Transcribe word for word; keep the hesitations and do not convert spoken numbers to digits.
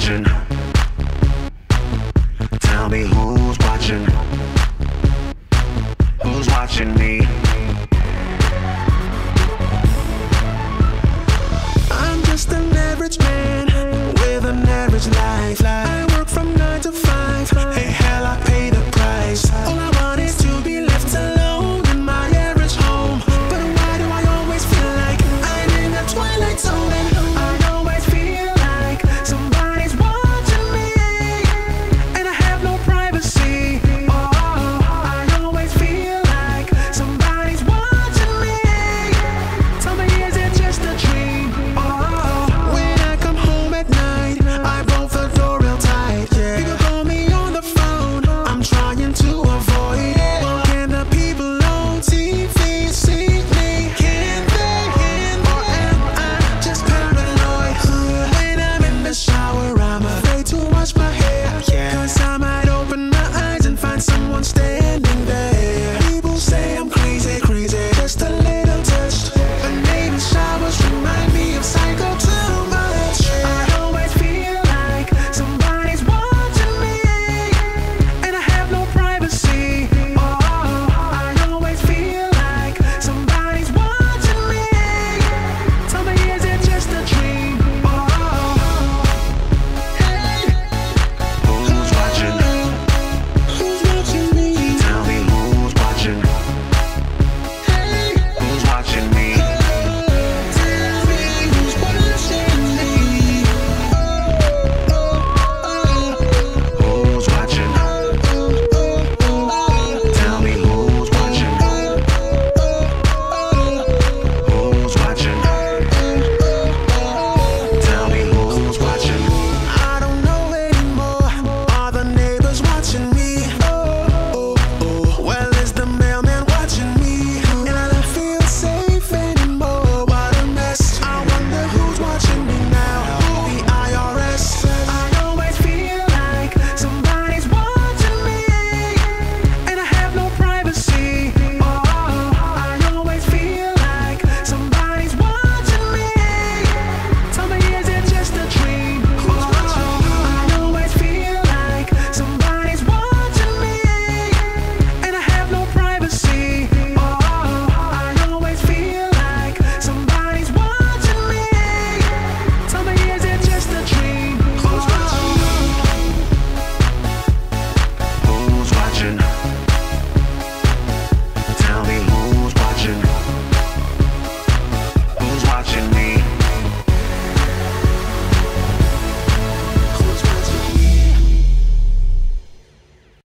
watching? Tell me who's watching? Who's watching me? I'm just an average man with an average life. I work from nine to five. Hey, hell, I pay the price. All I want is to be left alone in my average home. But why do I always feel like I'm in a twilight zone?